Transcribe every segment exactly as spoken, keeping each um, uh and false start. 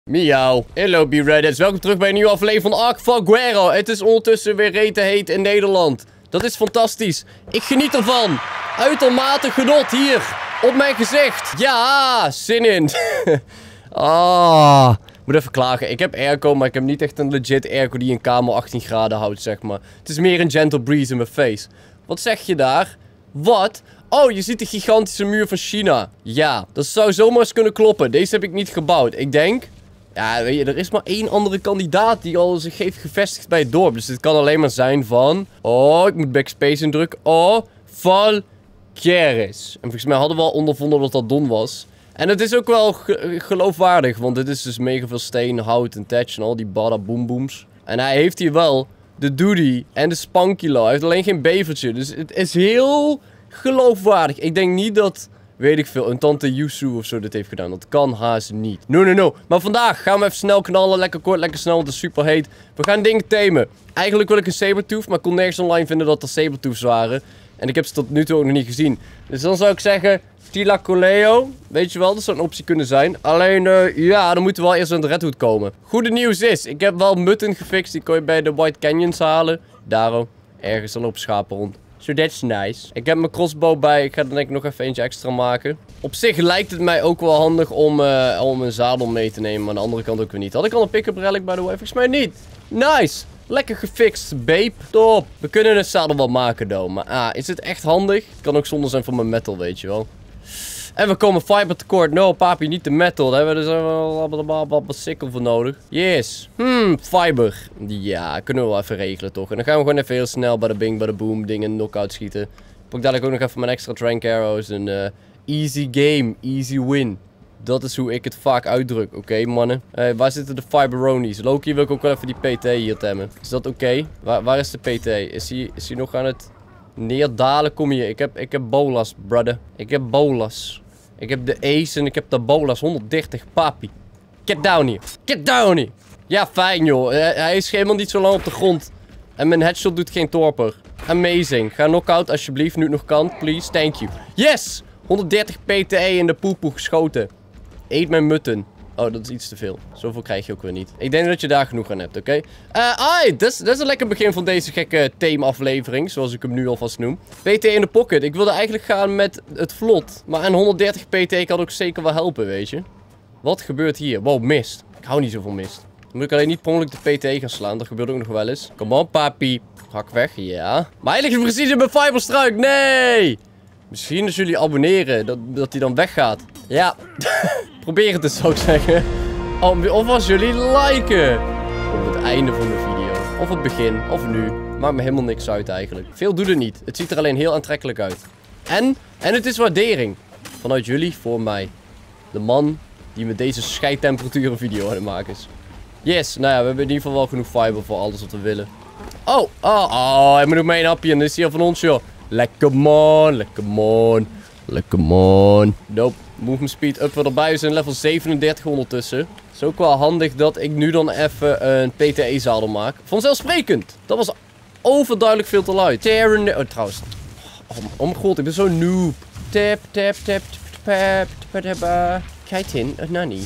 Miauw. Hallo B-Reddits, welkom terug bij een nieuwe aflevering van Ark van Guero. Het is ondertussen weer rete heet in Nederland. Dat is fantastisch. Ik geniet ervan. Uitermate genot hier. Op mijn gezicht. Ja, zin in. Ah, moet even klagen. Ik heb airco, maar ik heb niet echt een legit airco die een kamer achttien graden houdt, zeg maar. Het is meer een gentle breeze in mijn face. Wat zeg je daar? Wat? Oh, je ziet de gigantische muur van China. Ja, dat zou zomaar eens kunnen kloppen. Deze heb ik niet gebouwd. Ik denk... Ja, weet je, er is maar één andere kandidaat die al zich heeft gevestigd bij het dorp. Dus dit kan alleen maar zijn van... Oh, ik moet backspace indrukken. Oh, Valkeres. En volgens mij hadden we al ondervonden dat dat Don was. En het is ook wel ge geloofwaardig. Want dit is dus mega veel steen, hout en thatch en al die bada boom booms. En hij heeft hier wel de Doody en de Spankilo. Hij heeft alleen geen bevertje. Dus het is heel geloofwaardig. Ik denk niet dat... Weet ik veel, een tante Yusu of zo dit heeft gedaan. Dat kan haast niet. No, no, no. Maar vandaag gaan we even snel knallen. Lekker kort, lekker snel, want het is super heet. We gaan dingen tamen. Eigenlijk wil ik een Sabertooth, maar ik kon nergens online vinden dat er Sabertooths waren. En ik heb ze tot nu toe ook nog niet gezien. Dus dan zou ik zeggen, Thylacoleo. Weet je wel, dat zou een optie kunnen zijn. Alleen, uh, ja, dan moeten we wel eerst aan de Redwood komen. Goede nieuws is, ik heb wel mutton gefixt. Die kon je bij de White Canyons halen. Daarom, ergens dan op schapen rond. So that's nice. Ik heb mijn crossbow bij. Ik ga er denk ik nog even eentje extra maken. Op zich lijkt het mij ook wel handig om, uh, om een zadel mee te nemen. Maar aan de andere kant ook weer niet. Had ik al een pick-up relic by the way? Volgens mij niet. Nice. Lekker gefixt, babe. Top. We kunnen een zadel wel maken, though. Maar ah, is het echt handig? Het kan ook zonde zijn voor mijn metal, weet je wel. En we komen fiber tekort. No, papi, niet de metal. Daar hebben we dus wel wat sikkel voor nodig. Yes. Hmm, fiber. Ja, kunnen we wel even regelen, toch? En dan gaan we gewoon even heel snel bij de bing, bij de boom dingen knockout schieten. Pak dadelijk ook nog even mijn extra trank arrows. En uh, easy game, easy win. Dat is hoe ik het vaak uitdruk, oké, okay, mannen? Hey, waar zitten de fiberonies? Loki wil ik ook wel even die P T hier temmen. Is dat oké? Okay? Waar, waar is de P T? Is hij, is hij nog aan het... neerdalen? Kom hier. Ik heb, ik heb bolas, brother. Ik heb bolas. Ik heb de ace en ik heb de bolas. honderddertig, papi. Get down hier. Get down hier. Ja, fijn, joh. Hij, hij is helemaal niet zo lang op de grond. En mijn headshot doet geen torper. Amazing. Ga knockout alsjeblieft, nu het nog kan. Please. Thank you. Yes! honderddertig P T E in de poepoe geschoten. Eet mijn mutton. Oh, dat is iets te veel. Zoveel krijg je ook weer niet. Ik denk dat je daar genoeg aan hebt, oké? Okay? Uh, ai, dat is, dat is een lekker begin van deze gekke theme-aflevering. Zoals ik hem nu alvast noem. P T in de pocket. Ik wilde eigenlijk gaan met het vlot. Maar een honderddertig P T kan ook zeker wel helpen, weet je. Wat gebeurt hier? Wow, mist. Ik hou niet zo van mist. Dan moet ik alleen niet per ongeluk de P T gaan slaan. Dat gebeurt ook nog wel eens. Kom op, papi. Hak weg, ja. Maar hij ligt precies in mijn fiberstruik. Nee! Misschien als jullie abonneren, dat, dat hij dan weggaat. Ja. Probeer het eens, zou ik zeggen. Oh, of als jullie liken. Op het einde van de video. Of het begin. Of nu. Maakt me helemaal niks uit eigenlijk. Veel doet het niet. Het ziet er alleen heel aantrekkelijk uit. En, en het is waardering. Vanuit jullie voor mij. De man die met deze scheidtemperatuur een video aan het maken is. Yes. Nou ja, we hebben in ieder geval wel genoeg fiber voor alles wat we willen. Oh. Oh. Oh. Hij moet ook mee een hapje. En dit is hier van ons, joh. Lekker man. Lekker man. Lekker man. Nope. Movement speed up weer erbij. We zijn level zevenendertig ondertussen. Het is ook wel handig dat ik nu dan even een P T E-zadel maak. Vanzelfsprekend. Dat was overduidelijk veel te luid. Oh, trouwens. Oh, oh mijn god, ik ben zo noob. Tap, tap, tap, tap, tap, tap, tap. Kijk in, een nanny.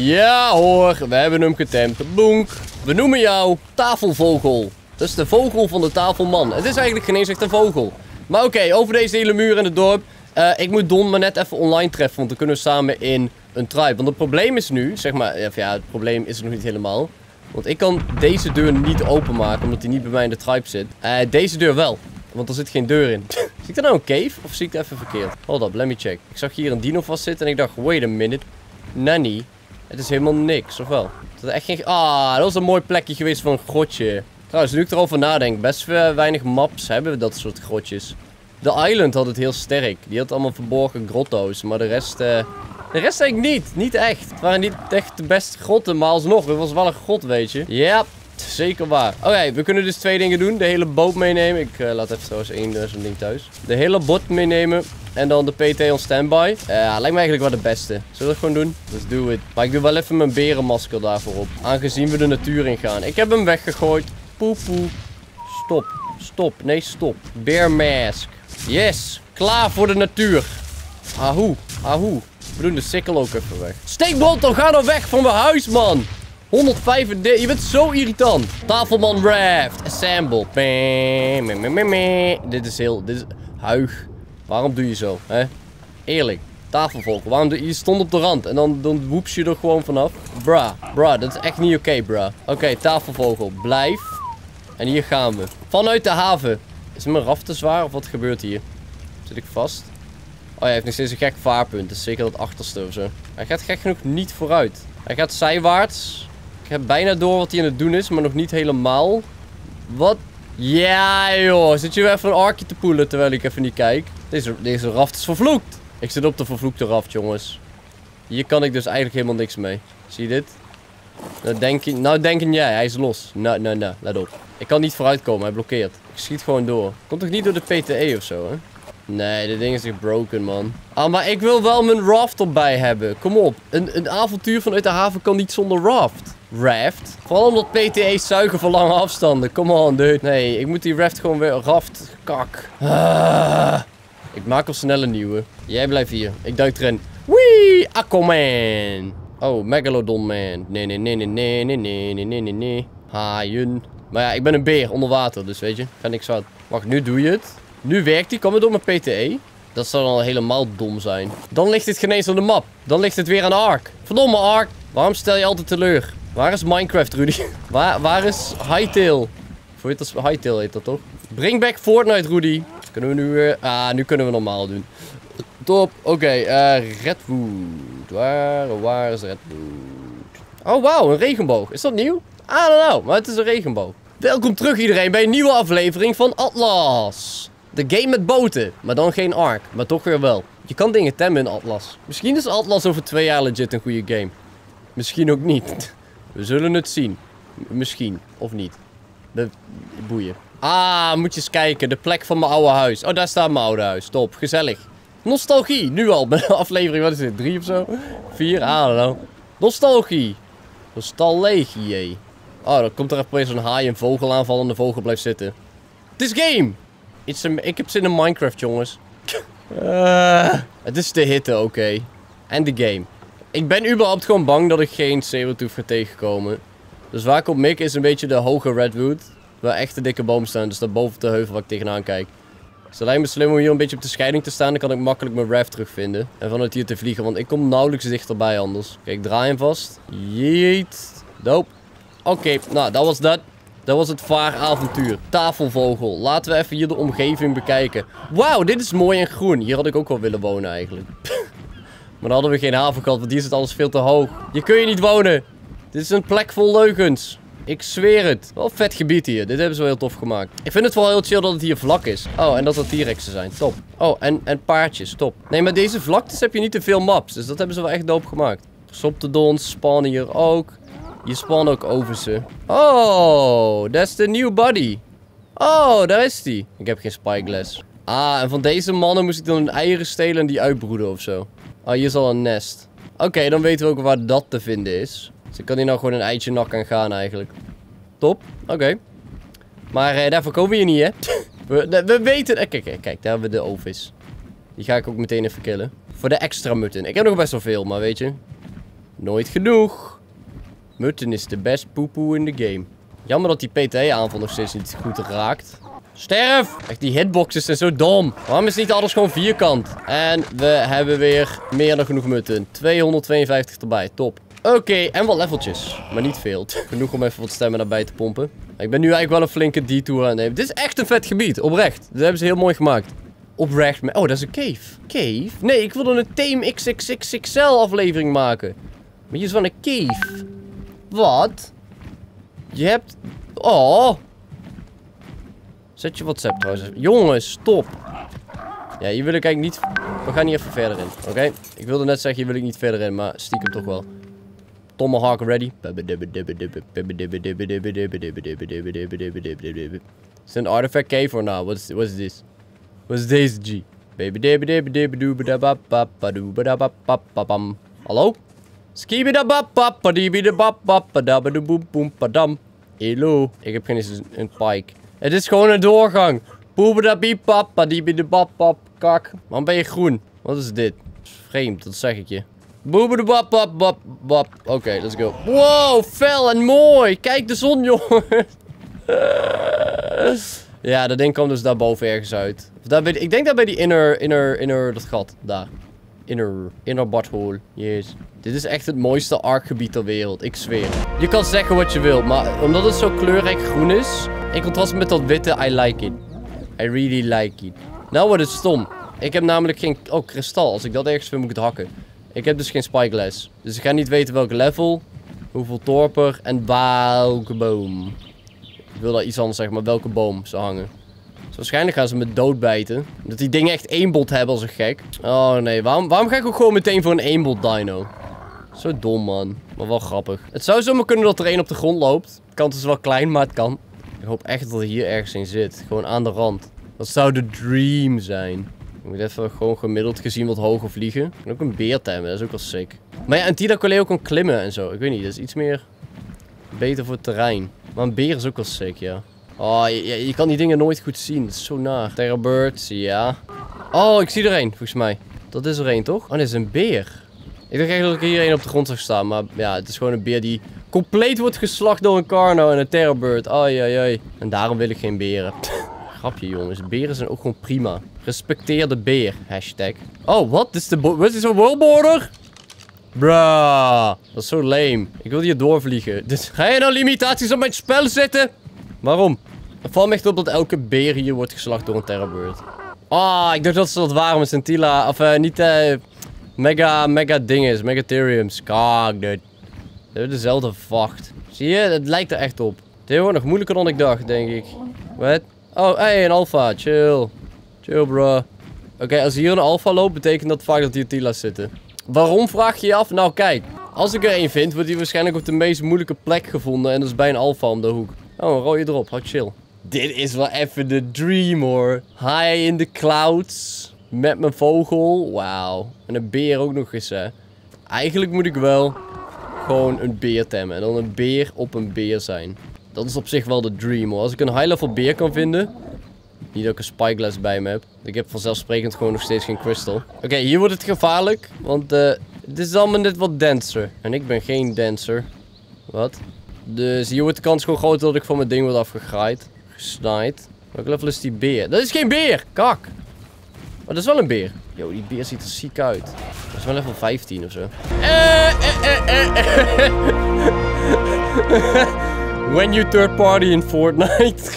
Ja hoor, we hebben hem getemd. Boenk. We noemen jou tafelvogel. Dat is de vogel van de tafelman. Het is eigenlijk geen eens echt een vogel. Maar oké, okay, over deze hele muur in het dorp. Uh, ik moet Don maar net even online treffen, want dan kunnen we samen in een tribe. Want het probleem is nu, zeg maar, ja, het probleem is er nog niet helemaal. Want ik kan deze deur niet openmaken, omdat die niet bij mij in de tribe zit. Uh, deze deur wel, want er zit geen deur in. Zie ik er nou een cave, of zie ik het even verkeerd? Hold up, let me check. Ik zag hier een dino vast zitten en ik dacht, wait a minute. Nanny, het is helemaal niks, of wel? Dat is echt geen... Ah, dat was een mooi plekje geweest voor een grotje. Trouwens, nu ik erover nadenk, best weinig maps hebben we dat soort grotjes. De Island had het heel sterk. Die had allemaal verborgen grotto's. Maar de rest... Uh, de rest eigenlijk niet. Niet echt. Het waren niet echt de beste grotten. Maar alsnog, het was wel een grot, weet je. Ja, zeker waar. Oké, okay, we kunnen dus twee dingen doen. De hele boot meenemen. Ik uh, laat even trouwens één uh, zo'n ding thuis. De hele boot meenemen. En dan de P T on standby. Ja, uh, lijkt me eigenlijk wel de beste. Zullen we dat gewoon doen? Let's do it. Maar ik doe wel even mijn berenmasker daarvoor op. Aangezien we de natuur in gaan. Ik heb hem weggegooid. Poepoe. Stop. Stop. Nee, stop. Bear mask. Yes. Klaar voor de natuur. Ahoe. Ahoe. We doen de sikkel ook even weg. Steekbrand, dan ga dan weg van mijn huis, man. honderdvijfendertig. Je bent zo irritant. Tafelman raft. Assemble. Meh, meh, meh, meh, meh. Dit is heel... Dit is... Huig. Waarom doe je zo, hè? Eerlijk. Tafelvogel. Waarom doe je... Je stond op de rand. En dan, dan woeps je er gewoon vanaf. Bra. Bra. Dat is echt niet oké, okay, bra. Oké, okay, tafelvogel. Blijf. En hier gaan we. Vanuit de haven. Is mijn raft te zwaar? Of wat gebeurt hier? Zit ik vast? Oh, hij heeft nog steeds een gek vaarpunt. Dus zeker dat achterste of zo. Hij gaat gek genoeg niet vooruit. Hij gaat zijwaarts. Ik heb bijna door wat hij aan het doen is, maar nog niet helemaal. Wat? Ja, joh. Zit je weer even een arkje te poelen terwijl ik even niet kijk? Deze, deze raft is vervloekt. Ik zit op de vervloekte raft, jongens. Hier kan ik dus eigenlijk helemaal niks mee. Zie je dit? Nou denken, nou denken jij, hij is los. Nou, nou, nou. Let op. Ik kan niet vooruit komen, hij blokkeert. Ik schiet gewoon door. Komt toch niet door de P T E of zo, hè? Nee, dit ding is echt broken, man. Ah, maar ik wil wel mijn raft erbij hebben. Kom op. Een, een avontuur vanuit de haven kan niet zonder raft. Raft? Vooral omdat P T E's zuigen voor lange afstanden. Come on, dude. Nee, ik moet die raft gewoon weer... Raft. Kak. Ah. Ik maak al snel een nieuwe. Jij blijft hier. Ik duik erin. Wee! Aquaman. Oh, Megalodon Man. Nee, nee, nee, nee, nee, nee, nee, nee, nee, nee, nee. Haaien. Maar ja, ik ben een beer onder water, dus weet je. Ga niks uit. Wacht, nu doe je het. Nu werkt die. Kan het door mijn P T E? Dat zou dan helemaal dom zijn. Dan ligt het geen eens aan de map. Dan ligt het weer aan Ark. Verdomme Ark. Waarom stel je altijd teleur? Waar is Minecraft, Rudy? waar, waar is Hytale? Voor je dat Hytale heet dat toch? Bring back Fortnite, Rudy. Kunnen we nu weer... Ah, nu kunnen we normaal doen. Top. Oké, okay, uh, Redwood. Waar, waar is Redwood? Oh, wauw. Een regenboog. Is dat nieuw? I don't know. Maar het is een regenboog. Welkom terug iedereen bij een nieuwe aflevering van Atlas. De game met boten. Maar dan geen Ark. Maar toch weer wel. Je kan dingen temmen in Atlas. Misschien is Atlas over twee jaar legit een goede game. Misschien ook niet. We zullen het zien. Misschien. Of niet. De boeien. Ah, moet je eens kijken. De plek van mijn oude huis. Oh, daar staat mijn oude huis. Top. Gezellig. Nostalgie. Nu al. Bij de aflevering. Wat is dit? Drie of zo? Vier? I don't know. Nostalgie. Nostalgie. Oh, dan komt er opeens een haai en vogel aanvallen en de vogel blijft zitten. This game! It's a, ik heb zin in Minecraft, jongens. uh, het is de hitte, oké. Okay. En de game. Ik ben überhaupt gewoon bang dat ik geen sabertooth ga tegenkomen. Dus waar ik op mik is een beetje de hoge redwood. Waar echt de dikke bomen staan. Dus daar boven op de heuvel waar ik tegenaan kijk. Dus het lijkt me slim om hier een beetje op de scheiding te staan. Dan kan ik makkelijk mijn raft terugvinden. En vanuit hier te vliegen. Want ik kom nauwelijks dichterbij anders. Kijk, draai hem vast. Jeet. Dope. Oké, okay, nou, dat was dat. Dat was het vaaravontuur. Tafelvogel. Laten we even hier de omgeving bekijken. Wauw, dit is mooi en groen. Hier had ik ook wel willen wonen eigenlijk. Maar dan hadden we geen haven gehad, want hier zit alles veel te hoog. Hier kun je niet wonen. Dit is een plek vol leugens. Ik zweer het. Wel een vet gebied hier. Dit hebben ze wel heel tof gemaakt. Ik vind het wel heel chill dat het hier vlak is. Oh, en dat er T-rexen zijn. Top. Oh, en, en paardjes. Top. Nee, maar deze vlaktes heb je niet te veel maps. Dus dat hebben ze wel echt dope gemaakt. Soptedons spawnen hier ook. Hier spawnen ook overse. Oh, dat is de new body. Oh, daar is die. Ik heb geen spyglass. Ah, en van deze mannen moest ik dan hun eieren stelen en die uitbroeden of zo. Oh, hier is al een nest. Oké, okay, dan weten we ook waar dat te vinden is. Dus ik kan hier nou gewoon een eitje nak aan gaan eigenlijk. Top. Oké. Okay. Maar eh, daarvoor komen we hier niet, hè. we, we weten... Eh, kijk, kijk, kijk. Daar hebben we de ovis. Die ga ik ook meteen even killen. Voor de extra mutten. Ik heb nog best wel veel, maar weet je. Nooit genoeg. Mutten is de best poepoe in de game. Jammer dat die P T E-aanval nog steeds niet goed raakt. Sterf! Echt, die hitboxes zijn zo dom. Waarom is niet alles gewoon vierkant? En we hebben weer meer dan genoeg mutten. tweehonderdtweeënvijftig erbij. Top. Oké, okay, en wat leveltjes. Maar niet veel. Genoeg om even wat stemmen daarbij te pompen. Ik ben nu eigenlijk wel een flinke detour aan het nemen. Dit is echt een vet gebied. Oprecht. Dit hebben ze heel mooi gemaakt. Oprecht. Oh, dat is een cave. Cave? Nee, ik wilde een Tame X X X X L aflevering maken. Maar hier is wel een cave. Wat? Je hebt... Oh. Zet je WhatsApp trouwens. Jongens, stop. Ja, hier wil ik eigenlijk niet... We gaan hier even verder in. Oké? Okay? Ik wilde net zeggen, hier wil ik niet verder in. Maar stiekem toch wel. Tomahawk ready. Is het een artifact cave or nou? What is, what is this? What is this, G? Hallo? Hallo. Ik heb geen eens een pike. Het is gewoon een doorgang. Kak. Waarom ben je groen? Wat is dit? Vreemd, dat zeg ik je. Boebedebap, bap, bap, bap. Oké, okay, let's go. Wow, fel en mooi. Kijk de zon, jongens. Ja, dat ding kwam dus daarboven ergens uit. Of daar bij die, ik denk daar bij die inner, inner, inner, dat gat. Daar. Inner, inner butthole. Yes. Dit is echt het mooiste arkgebied ter wereld. Ik zweer. Je kan zeggen wat je wilt, maar omdat het zo kleurrijk groen is, in contrast met dat witte, I like it. I really like it. Nou wordt het stom. Ik heb namelijk geen... Oh, kristal. Als ik dat ergens vind, moet ik het hakken. Ik heb dus geen spyglass. Dus ik ga niet weten welk level, hoeveel torper en welke boom. Ik wil daar iets anders zeggen, maar welke boom ze hangen. Dus waarschijnlijk gaan ze me doodbijten. Dat die dingen één eenbot hebben als een gek. Oh nee, waarom, waarom ga ik ook gewoon meteen voor een eenbot dino? Zo dom, man. Maar wel grappig. Het zou zomaar kunnen dat er één op de grond loopt. De kans is wel klein, maar het kan. Ik hoop echt dat er hier ergens in zit. Gewoon aan de rand. Dat zou de dream zijn. Ik moet even gewoon gemiddeld gezien wat hoger vliegen. En ook een beer temmen, dat is ook wel sick. Maar ja, een Tidacoleo kan klimmen en zo. Ik weet niet, dat is iets meer beter voor het terrein. Maar een beer is ook wel sick, ja. Oh, je, je kan die dingen nooit goed zien. Dat is zo naar. Terrorbirds, ja. Oh, ik zie er één, volgens mij. Dat is er één, toch? Oh, dit is een beer. Ik dacht echt dat ik hier één op de grond zag staan. Maar ja, het is gewoon een beer die compleet wordt geslacht door een Carno en een Terrorbird. Ai, ai, ai. En daarom wil ik geen beren. Grapje, jongens. Beren zijn ook gewoon prima. Respecteer de beer. Hashtag. Oh, wat? Dit is de... Wat is een world border? Bruh. Dat is zo lame. Ik wil hier doorvliegen. Dus, ga je nou limitaties op mijn spel zetten? Waarom? Het valt me echt op dat elke beer hier wordt geslacht door een Terrorbird. Ah, oh, ik dacht dat ze dat waren met Scintilla. Of uh, niet uh, mega, mega dinges. Megatheriums. Kak, dit. Ze hebben dezelfde vacht. Zie je? Het lijkt er echt op. Dit wordt nog moeilijker dan ik dacht, denk ik. Wat? Oh, hey, een alpha. Chill. Chill, bro. Oké, okay, als hier een alpha loopt, betekent dat vaak dat hier Tila's zitten. Waarom, vraag je je af? Nou, kijk. Als ik er één vind, wordt die waarschijnlijk op de meest moeilijke plek gevonden. En dat is bij een alpha om de hoek. Oh, een rode erop. Hou chill. Dit is wel even de dream, hoor. High in the clouds. Met mijn vogel. Wauw. En een beer ook nog eens, hè. Eigenlijk moet ik wel gewoon een beer temmen. En dan een beer op een beer zijn. Dat is op zich wel de dream, hoor. Als ik een high level beer kan vinden. Niet dat ik een spyglass bij me heb. Ik heb vanzelfsprekend gewoon nog steeds geen crystal. Oké, okay, hier wordt het gevaarlijk. Want uh, dit is allemaal net wat denser. En ik ben geen denser. Wat? Dus hier wordt de kans gewoon groter dat ik van mijn ding word afgegraaid. Gesnaaid. Welke level is die beer? Dat is geen beer! Kak! Maar dat is wel een beer. Yo, die beer ziet er ziek uit. Dat is wel level vijftien of zo. Eh, eh, eh, eh, eh. When you third party in Fortnite.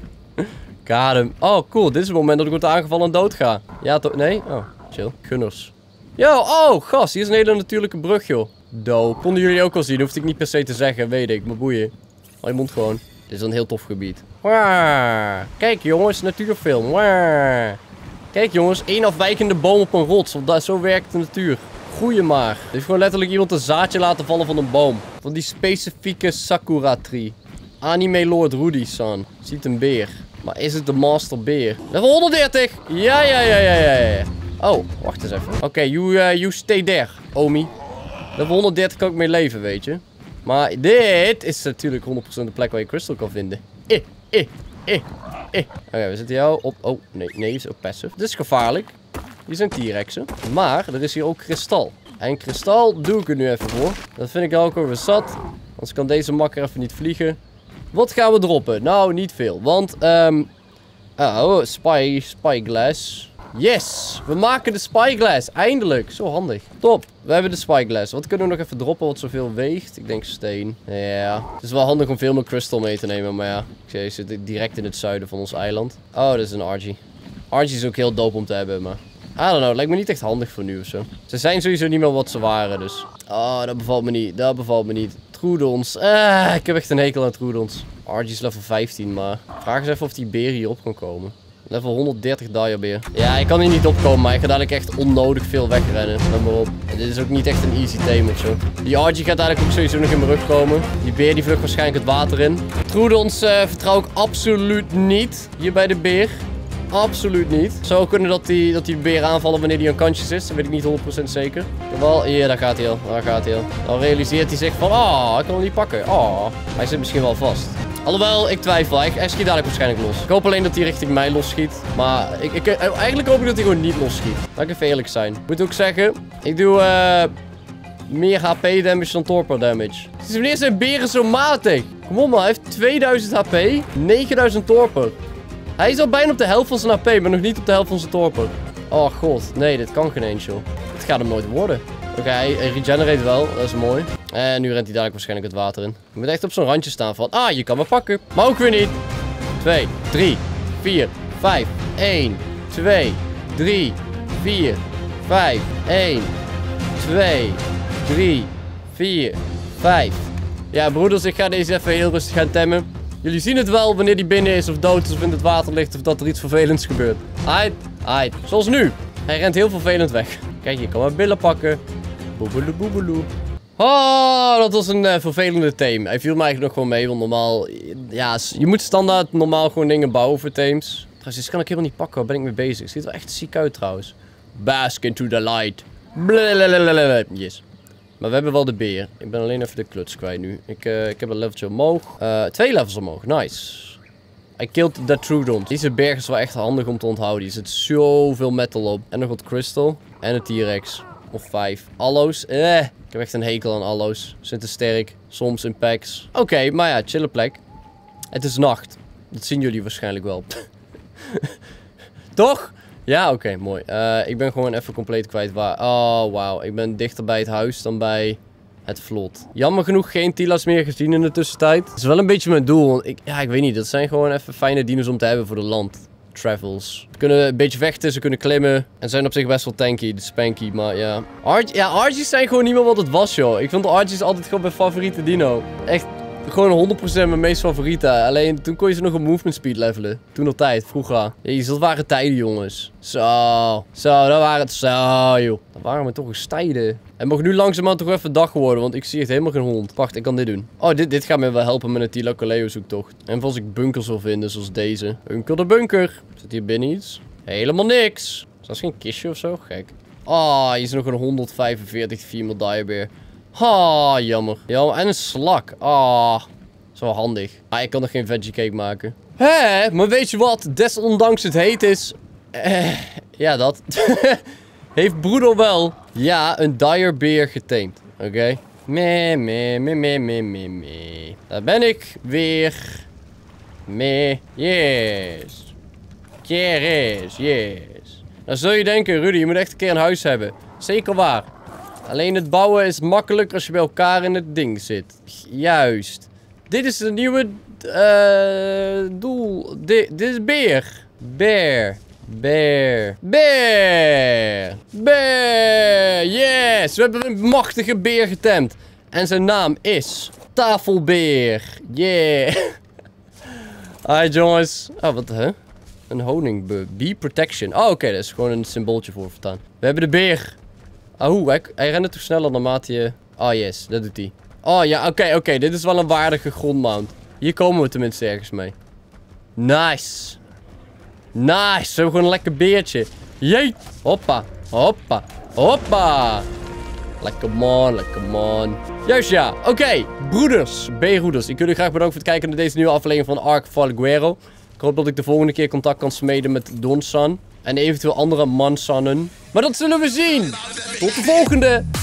Got him. Oh, cool. Dit is het moment dat ik word aangevallen en dood ga. Ja, toch? Nee? Oh, chill. Gunners. Yo, oh, gast. Hier is een hele natuurlijke brug, joh. Dope. Konden jullie ook wel zien. Hoefde ik niet per se te zeggen, weet ik. Maar boeien. Hou je mond gewoon. Dit is een heel tof gebied. Waar. Kijk, jongens. Natuurfilm. Waar. Kijk, jongens. één afwijkende boom op een rots. Want dat, zo werkt de natuur. Groeien maar. Er heeft gewoon letterlijk iemand een zaadje laten vallen van een boom. Van die specifieke Sakura tree. Anime Lord Rudy-san. Ziet een beer. Maar is het de master beer? Level honderddertig! Ja, ja, ja, ja, ja, ja. Oh, wacht eens even. Oké, okay, you, uh, you stay there, Omi. Level honderddertig kan ik mee leven, weet je. Maar dit is natuurlijk honderd procent de plek waar je crystal kan vinden. Eh, eh, eh, eh. Oké, okay, we zitten jou op... Oh, nee, nee, is ook passive. Dit is gevaarlijk. Hier zijn T-Rexen. Maar er is hier ook kristal. En kristal doe ik er nu even voor. Dat vind ik ook weer zat. Anders kan deze makker even niet vliegen. Wat gaan we droppen? Nou, niet veel. Want, um, oh, spy, spyglass. Yes! We maken de spyglass. Eindelijk. Zo handig. Top. We hebben de spyglass. Wat kunnen we nog even droppen wat zoveel weegt? Ik denk steen. Ja. Het is wel handig om veel meer crystal mee te nemen. Maar ja, ik zie, je zit direct in het zuiden van ons eiland. Oh, dat is een Argy. Argy is ook heel dope om te hebben, maar... I don't know. Lijkt me niet echt handig voor nu of zo. Ze zijn sowieso niet meer wat ze waren, dus... Oh, dat bevalt me niet. Dat bevalt me niet. Troodons. Ah, ik heb echt een hekel aan Troodons. Argy is level vijftien, maar... Vraag eens even of die beer hier op kan komen. Level honderddertig Diabeer. Ja, ik kan hier niet opkomen, maar ik ga dadelijk echt onnodig veel wegrennen. Let maar op. En dit is ook niet echt een easy tame of zo. Die Argy gaat dadelijk ook sowieso nog in mijn rug komen. Die beer die vlucht waarschijnlijk het water in. Troodons uh, vertrouw ik absoluut niet. Hier bij de beer. Absoluut niet. Het zou kunnen dat die, dat die beer aanvallen wanneer die aan kantjes is. Dat weet ik niet honderd procent zeker. Jawel, hier, daar gaat hij al. Daar gaat hij al. Dan realiseert hij zich van, ah, oh, ik kan hem niet pakken. Oh, hij zit misschien wel vast. Alhoewel, ik twijfel. Hij, hij schiet dadelijk waarschijnlijk los. Ik hoop alleen dat hij richting mij losschiet. Maar ik, ik, eigenlijk hoop ik dat hij gewoon niet losschiet. Laat ik even eerlijk zijn. Ik moet ook zeggen, ik doe uh, meer H P damage dan torpor damage. Dus wanneer zijn beren zo matig? Kom op man, hij heeft tweeduizend H P, negenduizend torpor. Hij is al bijna op de helft van zijn H P, maar nog niet op de helft van zijn torpor. Oh god, nee, dit kan geen eens, joh. Dit gaat hem nooit worden. Oké, okay, hij regenerate wel, dat is mooi. En nu rent hij dadelijk waarschijnlijk het water in. Je moet echt op zo'n randje staan van, ah, je kan me pakken. Maar ook weer niet. twee, drie, vier, vijf, één, twee, drie, vier, vijf, één, twee, drie, vier, vijf. Ja, broeders, ik ga deze even heel rustig gaan temmen. Jullie zien het wel wanneer die binnen is of dood is of in het water ligt of dat er iets vervelends gebeurt. Aight, aight. Zoals nu. Hij rent heel vervelend weg. Kijk, je kan mijn billen pakken. Boebeloe, boebeloe. Oh, dat was een uh, vervelende theme. Hij viel me eigenlijk nog gewoon mee, want normaal... Ja, je moet standaard normaal gewoon dingen bouwen voor themes. Trouwens, dit kan ik helemaal niet pakken. Waar ben ik mee bezig? Ziet er echt ziek uit trouwens. Bask into the light. Blablabla. Yes. Maar we hebben wel de beer. Ik ben alleen even de kluts kwijt nu. Ik, uh, ik heb een leveltje omhoog. Uh, twee levels omhoog. Nice. I killed the Trudon. Deze berg is wel echt handig om te onthouden. Er zit zoveel metal op. En nog wat crystal. En een T-Rex. Of vijf. Allo's. Eh. Ik heb echt een hekel aan allo's. Ze zijn te sterk. Soms in packs. Oké, okay, maar ja, chille plek. Het is nacht. Dat zien jullie waarschijnlijk wel. Toch? Ja, oké, okay, mooi. Uh, ik ben gewoon even compleet kwijt waar... Oh, wauw. Ik ben dichter bij het huis dan bij het vlot. Jammer genoeg geen Tila's meer gezien in de tussentijd. Dat is wel een beetje mijn doel. Want ik, ja, ik weet niet. Dat zijn gewoon even fijne dinos om te hebben voor de land. Travels. Ze kunnen een beetje vechten, ze kunnen klimmen. En zijn op zich best wel tanky, de spanky, maar ja. Arg ja, Argies zijn gewoon niet meer wat het was, joh. Ik vond de Argies altijd gewoon mijn favoriete dino. Echt... Gewoon honderd procent mijn meest favoriete. Alleen toen kon je ze nog op movement speed levelen. Toen op tijd, vroeger. Jezus, dat waren tijden, jongens. Zo. Zo, dat waren het zo, joh. Dat waren we toch eens tijden. En mag nu langzaamaan toch even dag worden, want ik zie echt helemaal geen hond. Wacht, ik kan dit doen. Oh, dit, dit gaat me wel helpen met een Thylacoleo zoektocht. En als ik bunkers wil vinden, zoals deze. Bunker de bunker. Zit hier binnen iets? Helemaal niks. Is dat geen kistje of zo? Gek. Oh, hier is nog een honderdvijfenveertig female direbear. Ah, jammer. Ja, en een slak. Ah, zo handig. Ah, ik kan nog geen veggie cake maken. Hé, maar weet je wat? Desondanks het heet is... Eh, ja, dat. Heeft broeder wel, ja, een direbear getamed. Oké. Okay. Meh, meh, meh, meh, meh, meh, meh. Daar ben ik weer. Meh. Yes. Yes, yes. Dan zul je denken, Rudy, je moet echt een keer een huis hebben. Zeker waar. Alleen het bouwen is makkelijk als je bij elkaar in het ding zit. Juist. Dit is de nieuwe uh, doel. Di dit is beer. Bear. Bear. Bear. Bear. Yes. We hebben een machtige beer getemd. En zijn naam is Tafelbeer. Yeah. Hi jongens. Oh, wat hè? Een honingbee. Bee protection. Oh, oké. Okay, dat is gewoon een symbooltje voor vertaan. We hebben de beer. Oh, hij, hij rent toch sneller naarmate je... Oh, yes. Dat doet hij. Oh, ja. Oké, okay, oké. Okay. Dit is wel een waardige grondmount. Hier komen we tenminste ergens mee. Nice. Nice. We hebben gewoon een lekker beertje. Jee. Hoppa. Hoppa. Hoppa. Lekker man. Lekker man. Juist ja. Oké. Okay. Broeders. B-broeders. Ik wil jullie graag bedanken voor het kijken naar deze nieuwe aflevering van Ark Falguero. Ik hoop dat ik de volgende keer contact kan smeden met Donsan. En eventueel andere mansannen. Maar dat zullen we zien. Tot de volgende.